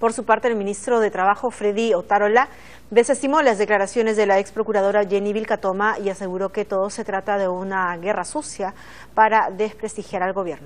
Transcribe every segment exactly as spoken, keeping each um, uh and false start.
Por su parte, el ministro de Trabajo, Freddy Otárola, desestimó las declaraciones de la ex procuradora Jenny Vilcatoma y aseguró que todo se trata de una guerra sucia para desprestigiar al gobierno.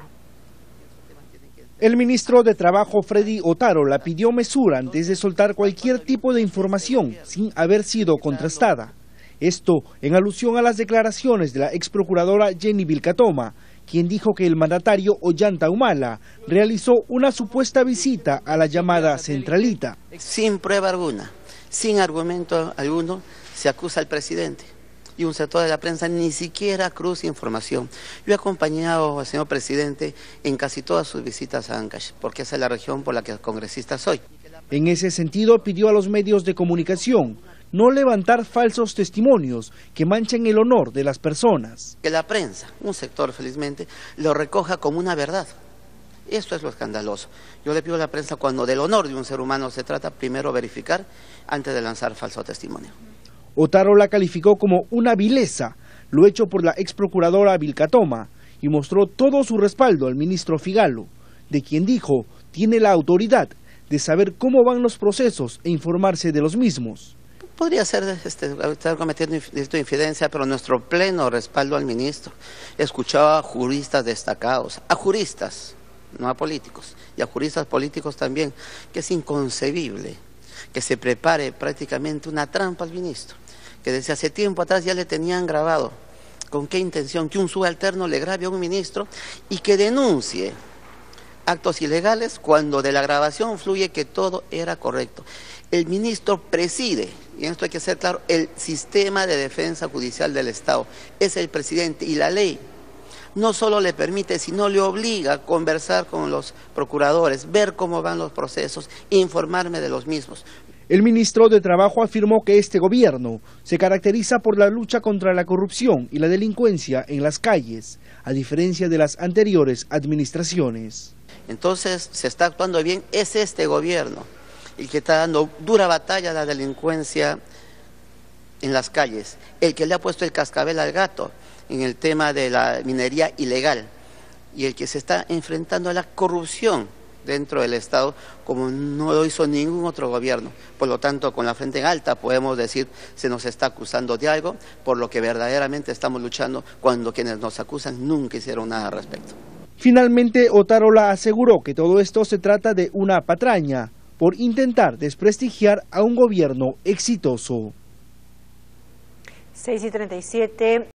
El ministro de Trabajo, Freddy Otárola, pidió mesura antes de soltar cualquier tipo de información sin haber sido contrastada. Esto en alusión a las declaraciones de la ex procuradora Jenny Vilcatoma, quien dijo que el mandatario Ollanta Humala realizó una supuesta visita a la llamada centralita. Sin prueba alguna, sin argumento alguno, se acusa al presidente. Y un sector de la prensa ni siquiera cruza información. Yo he acompañado al señor presidente en casi todas sus visitas a Ancash, porque esa es la región por la que congresista soy. En ese sentido, pidió a los medios de comunicación no levantar falsos testimonios que manchen el honor de las personas. Que la prensa, un sector felizmente, lo recoja como una verdad. Esto es lo escandaloso. Yo le pido a la prensa, cuando del honor de un ser humano se trata, primero verificar antes de lanzar falso testimonio. Otárola calificó como una vileza lo hecho por la ex procuradora Vilcatoma y mostró todo su respaldo al ministro Figalo, de quien dijo tiene la autoridad de saber cómo van los procesos e informarse de los mismos. Podría ser este, estar cometiendo infidencia, pero nuestro pleno respaldo al ministro. Escuchaba a juristas destacados, a juristas, no a políticos, y a juristas políticos también, que es inconcebible que se prepare prácticamente una trampa al ministro, que desde hace tiempo atrás ya le tenían grabado. ¿Con qué intención? Que un subalterno le grabe a un ministro y que denuncie actos ilegales cuando de la grabación fluye que todo era correcto. El ministro preside, y en esto hay que ser claro, el sistema de defensa judicial del Estado. Es el presidente y la ley no solo le permite, sino le obliga a conversar con los procuradores, ver cómo van los procesos, informarme de los mismos. El ministro de Trabajo afirmó que este gobierno se caracteriza por la lucha contra la corrupción y la delincuencia en las calles, a diferencia de las anteriores administraciones. Entonces, se está actuando bien, es este gobierno el que está dando dura batalla a la delincuencia en las calles, el que le ha puesto el cascabel al gato en el tema de la minería ilegal y el que se está enfrentando a la corrupción dentro del Estado como no lo hizo ningún otro gobierno. Por lo tanto, con la frente en alta podemos decir se nos está acusando de algo por lo que verdaderamente estamos luchando cuando quienes nos acusan nunca hicieron nada al respecto. Finalmente, Otárola aseguró que todo esto se trata de una patraña por intentar desprestigiar a un gobierno exitoso. seis y treinta y siete.